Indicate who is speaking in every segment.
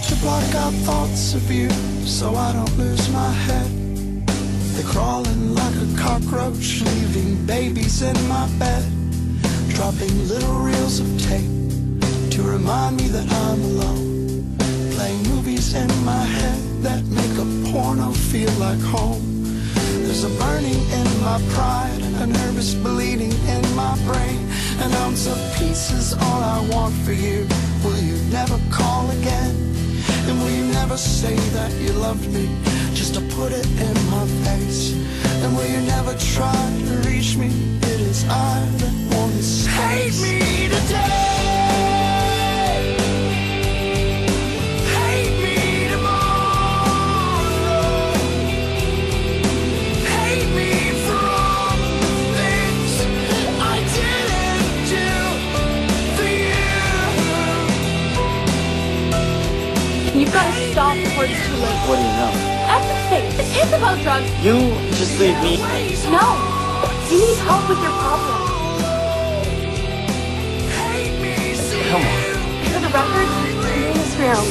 Speaker 1: to block out thoughts of you so I don't lose my head. They're crawling like a cockroach, leaving babies in my bed, dropping little reels of tape to remind me that I'm alone, playing movies in my head that make a porno feel like home. There's a burning in my pride, a nervous bleeding in my brain. An ounce of peace is all I want for you. Will you never call again? And will you never say that you loved me, just to put it in my face? And will you never try to reach me? It is I that want to space. Hate me today.
Speaker 2: You've got to stop before it's too late.
Speaker 3: What do you know?
Speaker 2: Everything. It is about drugs.
Speaker 3: You just leave me.
Speaker 2: No. You need help with your problem.
Speaker 3: Come on.
Speaker 2: For the record, my name is Meryl.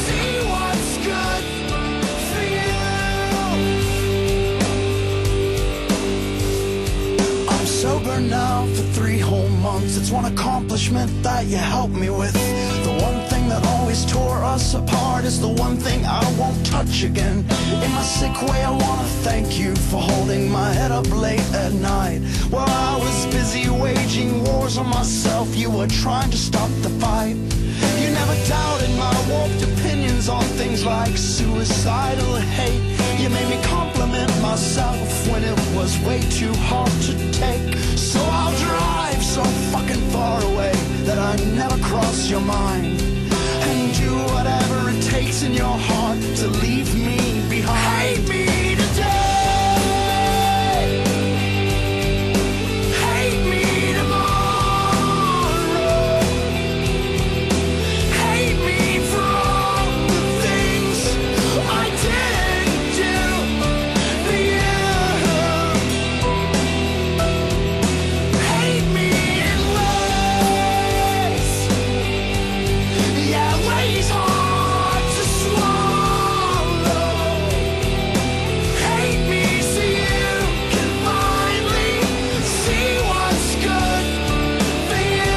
Speaker 1: I'm sober now for 3 whole months. It's one accomplishment that you helped me with. The one thing that always tore us apart is the one thing I won't touch again. In my sick way, I wanna thank you for holding my head up late at night. While I was busy waging wars on myself, you were trying to stop the fight. You never doubted my warped opinions on things like suicidal hate. You made me compliment myself when it was way too hard to take. So I'll drive so fucking far away that I never cross your mind, and do whatever it takes in your heart to leave me behind. Hate me today. Hate me tomorrow. Hate me for all the things I didn't do for you. Hate me in ways, yeah, ways hard to swallow. Hate me so you can finally see what's good for you.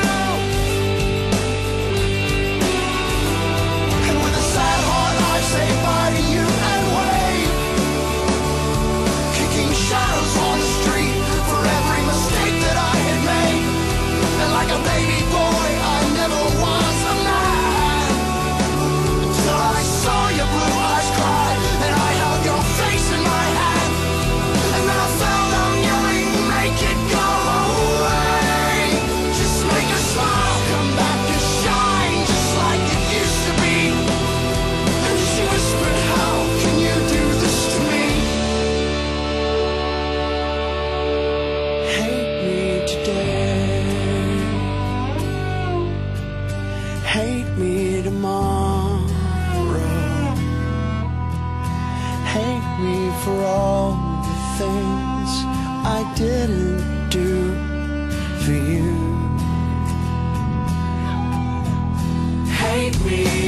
Speaker 1: And with a sad heart I say bye to you and wave, kicking shadows on the street for every mistake that I had made. And like a baby boy I never was a man, till I saw your blue eyes cry and I held your face in my hand. And then I fell down yelling, make it go away. Just make a smile come back and shine, just like it used to be. And she whispered, how can you do this to me? Hate me today. Hate me tomorrow. Hate me for all the things I didn't do for you. Hate me